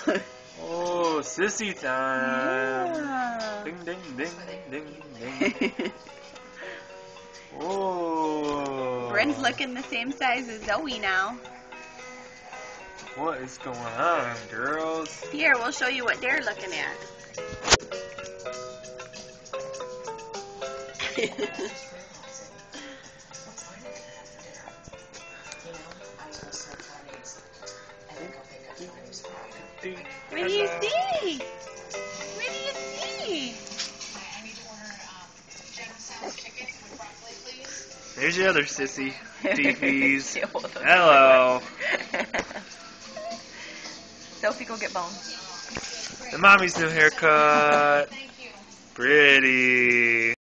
Oh, sissy time. Yeah. Ding, ding, ding, ding, ding. Oh. Bryn's looking the same size as Zoe now. What is going on, girls? Here, we'll show you what they're looking at. What do you see? What do you see? There's your other sissy. DPs. Hello. Sophie, go get Bone. And mommy's new haircut. Pretty.